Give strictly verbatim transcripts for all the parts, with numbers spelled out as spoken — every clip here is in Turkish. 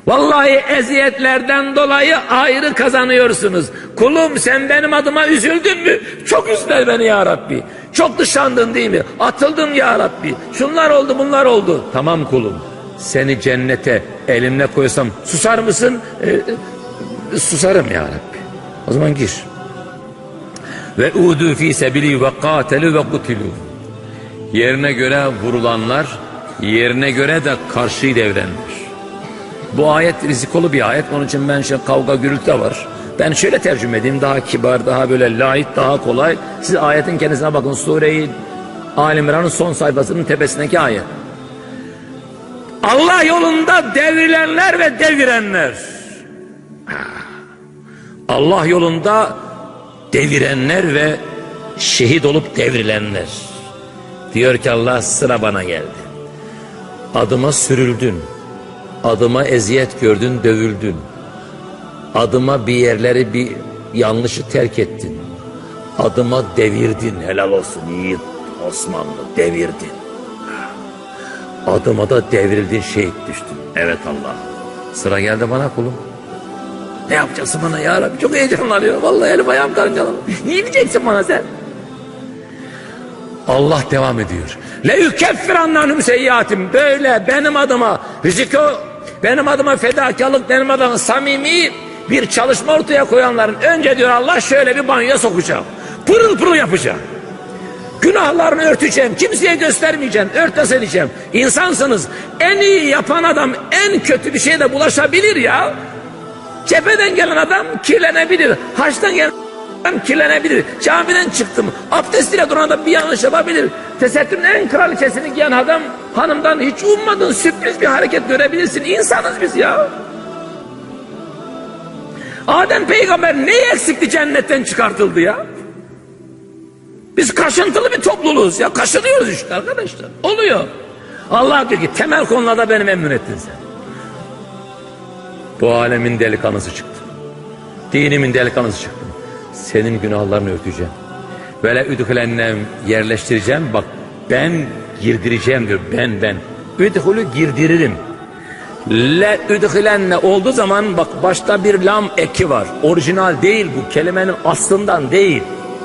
Vallahi eziyetlerden dolayı ayrı kazanıyorsunuz. Kulum sen benim adıma üzüldün mü? Çok üzdüler beni ya Rabbi. Çok dışlandın değil mi? Atıldın ya Rabbi. Şunlar oldu bunlar oldu. Tamam kulum. Seni cennete elimle koysam susar mısın? Ee, susarım ya Rabbi. O zaman gir. Ve udu fi sebili ve katelu ve kutilu. Yerine göre vurulanlar, yerine göre de karşıyı devrenler. Bu ayet rizikolu bir ayet. Onun için ben şey kavga gürültü de var. Ben şöyle tercüme edeyim. Daha kibar, daha böyle layık, daha kolay. Siz ayetin kendisine bakın. Sure-i Ali İmran'ın son sayfasının tepesindeki ayet. Allah yolunda devrilenler ve devirenler. Allah yolunda devirenler ve şehit olup devrilenler. Diyor ki Allah sıra bana geldi. Adıma sürüldün. Adıma eziyet gördün, dövüldün. Adıma bir yerleri, bir yanlışı terk ettin. Adıma devirdin, helal olsun yiğit Osmanlı, devirdin. Adıma da devrildin, şehit düştün. Evet Allah, sıra geldi bana kulum. Ne yapacaksın bana ya Rabbi? Çok heyecanlanıyor. Vallahi elim ayağım karıncalanıyor. Ne diyeceksin bana sen? Allah devam ediyor. Le yukeffirannahum seyyiatim. Böyle benim adıma riziko, benim adıma fedakarlık, benim adıma samimi bir çalışma ortaya koyanların önce diyor Allah şöyle bir banyoya sokacağım. Pırıl pırıl yapacağım. Günahlarını örteceğim. Kimseye göstermeyeceğim. Örtbas edeceğim. İnsansınız. En iyi yapan adam en kötü bir şeye de bulaşabilir ya. Cepheden gelen adam kirlenebilir. Haçtan gelen adam kirlenebilir. Camiden çıktım. Abdestiyle duran adam bir yanlış yapabilir. Tesettürün en kraliçesini giyen adam hanımdan hiç ummadığın sürpriz bir hareket görebilirsin. İnsanız biz ya. Adem peygamber neyi eksikti cennetten çıkartıldı ya? Biz kaşıntılı bir topluluğuz ya. Kaşınıyoruz işte arkadaşlar. Oluyor. Allah diyor ki temel konularda beni memnun ettin sen. Bu alemin delikanlısı çıktı. Dinimin delikanlısı çıktı. Senin günahlarını örteceğim. Böyle üdhülennem yerleştireceğim. Bak ben girdireceğim diyor. Ben ben. Üdhülü girdiririm. Le üdhülenne olduğu zaman bak başta bir lam eki var. Orijinal değil bu. Kelimenin aslından değil.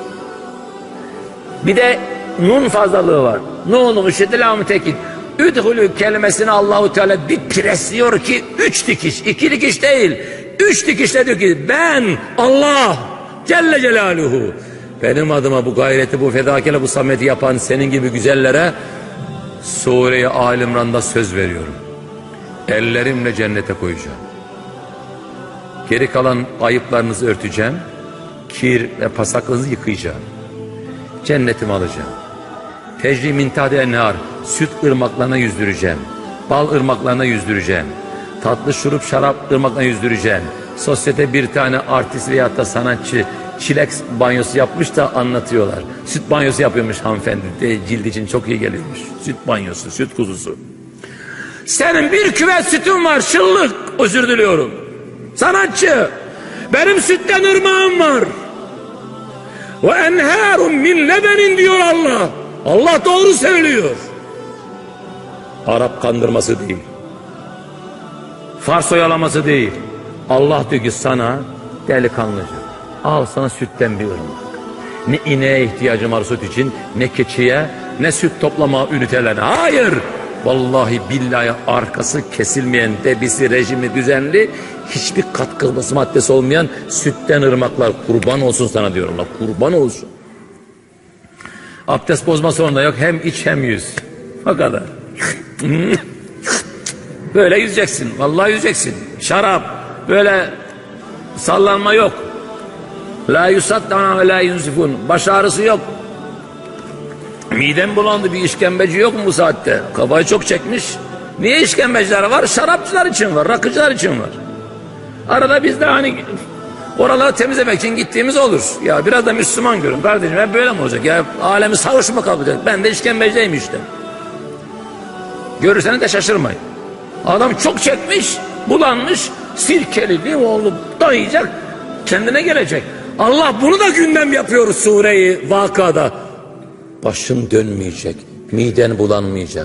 Bir de nun fazlalığı var. Nun'un üşedi lam-ı tekit. Üdhülü kelimesini Allahu Teala bir presliyor ki üç dikiş, iki dikiş değil. Üç dikişle diyor ki ben Allah Celle Celaluhu benim adıma bu gayreti, bu fedakarlığı, bu samimiyeti yapan senin gibi güzellere Sure-i Ali İmran'da söz veriyorum. Ellerimle cennete koyacağım. Geri kalan ayıplarınızı örteceğim. Kir ve pasaklığınızı yıkayacağım. Cennetimi alacağım. Tecri min tahtiha enhar, süt ırmaklarına yüzdüreceğim. Bal ırmaklarına yüzdüreceğim. Tatlı şurup şarap ırmaklarına yüzdüreceğim. Sosyete bir tane artist veyahut da sanatçı çilek banyosu yapmış da anlatıyorlar. Süt banyosu yapıyormuş hanımefendi. De, cilt için çok iyi geliyormuş. Süt banyosu, süt kuzusu. Senin bir küvet sütün var, şıllık, özür diliyorum. Sanatçı, benim sütten ırmağım var. Ve enhârum min lebenin diyor Allah. Allah doğru söylüyor. Arap kandırması değil. Fars oyalaması değil. Allah diyor ki sana delikanlıca al sana sütten bir ırmak. Ne ineğe ihtiyacım var süt için, ne keçiye, ne süt toplama ünitelerine. Hayır. Vallahi billahi arkası kesilmeyen, debisi, rejimi düzenli, hiçbir katkı maddesi olmayan sütten ırmaklar kurban olsun sana diyorum. La, kurban olsun. Abdest bozma sorunu yok. Hem iç hem yüz. O kadar. Böyle yüzeceksin. Vallahi yüzeceksin. Şarap. Böyle sallanma yok. La yusaddana ve la yunsifun. Baş ağrısı yok. Midem bulandı, bir işkembeci yok mu bu saatte? Kafayı çok çekmiş. Niye işkembeciler var? Şarapçılar için var, rakıcılar için var. Arada biz de hani oraları temizlemek için gittiğimiz olur. Ya biraz da Müslüman görün kardeşim, hep böyle mi olacak? Ya alemi sarhoş mu kalacak? Ben de işkembeciyim işte. Görürseniz de şaşırmayın. Adam çok çekmiş, bulanmış, sirkeli limonlu dayayacak, kendine gelecek. Allah bunu da gündem yapıyoruz Sure-i Vaka'da. Başın dönmeyecek, miden bulanmayacak,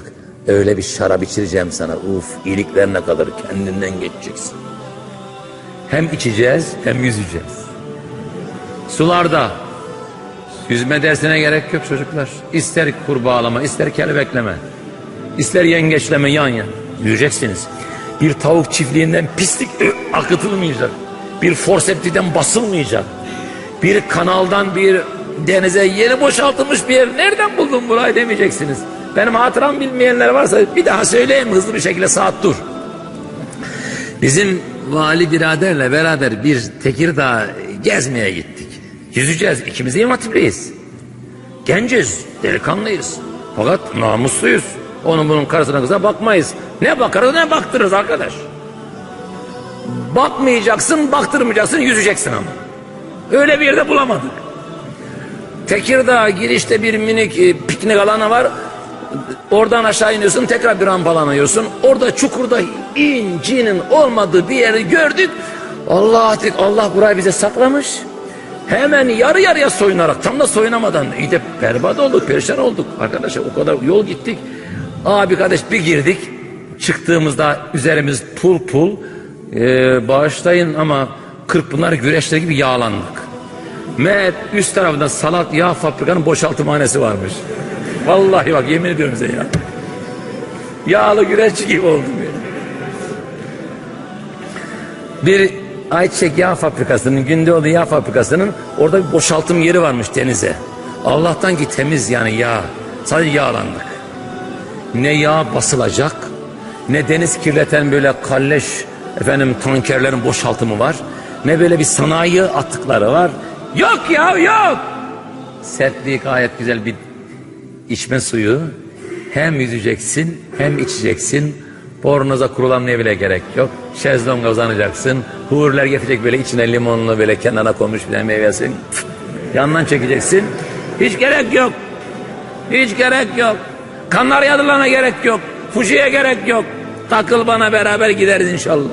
Öyle bir şarap içireceğim sana. Uf, iliklerine kadar kendinden geçeceksin. Hem içeceğiz hem yüzeceğiz. Sularda yüzme dersine gerek yok çocuklar. İster kurbağalama, ister kelebekleme, ister yengeçleme, yan yan yüzeceksiniz. Bir tavuk çiftliğinden pislik akıtılmayacak. Bir forseptiden basılmayacak. Bir kanaldan bir denize yeni boşaltılmış bir yer. Nereden buldun burayı demeyeceksiniz. Benim hatıram bilmeyenler varsa bir daha söyleyeyim hızlı bir şekilde, saat dur. Bizim vali biraderle beraber bir Tekirdağ gezmeye gittik. Yüzeceğiz. İkimiz de İmam Hatipliyiz. Genciz, delikanlıyız. Fakat namusluyuz. Onun bunun karısına kıza bakmayız. Ne bakarız ne baktırırız arkadaş. Bakmayacaksın, baktırmayacaksın, yüzeceksin ama. Öyle bir yerde bulamadık. Tekirdağ girişte bir minik e, piknik alanı var. Oradan aşağı iniyorsun, tekrar bir rampalanıyorsun. Orada çukurda incinin olmadığı bir yeri gördük. Allah Allah burayı bize saklamış. Hemen yarı yarıya soyunarak, tam da soyunamadan iyice berbat olduk, perişan olduk. Arkadaşlar o kadar yol gittik. Abi kardeş bir girdik. Çıktığımızda üzerimiz pul pul. Ee, bağışlayın ama Kırkpınar güreşleri gibi yağlandık. Meğer üst tarafında Salat Yağ Fabrika'nın boşaltımhanesi varmış. Vallahi bak yemin ediyorum size ya. Yağlı güreşçi gibi oldum ya. Bir Ayçiçek Yağ Fabrikası'nın, Gündoğdu Yağ Fabrikası'nın orada bir boşaltım yeri varmış denize. Allah'tan ki temiz yani yağ. Sadece yağlandık. Ne yağ basılacak, ne deniz kirleten böyle kalleş efendim tankerlerin boşaltımı var, ne böyle bir sanayi atıkları var. Yok ya yok. Sertliği gayet güzel bir içme suyu. Hem yüzeceksin hem içeceksin. Bornoza kurulanmaya bile gerek yok. Şezlonga uzanacaksın. Huriler getirecek böyle içine limonlu böyle kenara konmuş bir meyvesi. Yandan çekeceksin. Hiç gerek yok. Hiç gerek yok. Kanarya Adalarına gerek yok. Fuji'ye gerek yok. Takıl bana, beraber gideriz inşallah.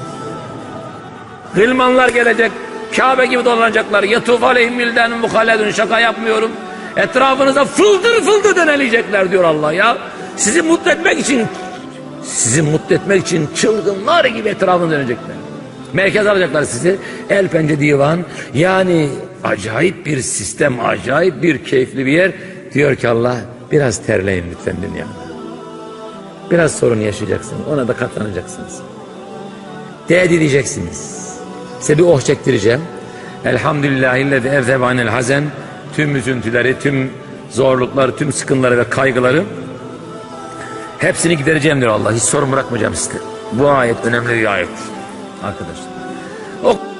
Hılmanlar gelecek. Kabe gibi dolanacaklar. Yatuf aleyhim bilden muhalledun, şaka yapmıyorum. Etrafınıza fıldır fıldır döneleyecekler diyor Allah ya. Sizi mutlu etmek için sizi mutlu etmek için çılgınlar gibi etrafını dönecekler. Merkez alacaklar sizi. El pençe divan. Yani acayip bir sistem, acayip bir keyifli bir yer. Diyor ki Allah, biraz terleyin lütfen dünyada. Biraz sorun yaşayacaksınız. Ona da katlanacaksınız. Değer diyeceksiniz. Size bir oh çektireceğim. Elhamdülillahillezî erzebanel hazen. Tüm üzüntüleri, tüm zorlukları, tüm sıkıntıları ve kaygıları hepsini gidereceğim diyor Allah. Hiç sorun bırakmayacağım size. Bu ayet önemli bir ayet arkadaşlar. O